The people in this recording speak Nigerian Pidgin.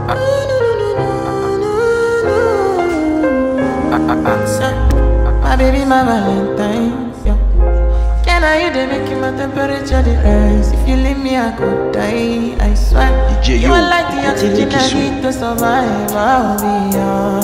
My baby, my Valentine. Yeah. Can I you they make my temperature the rise? If you leave me, I could die. I swear. You are like the oxygen I need to survive. I'll be yours.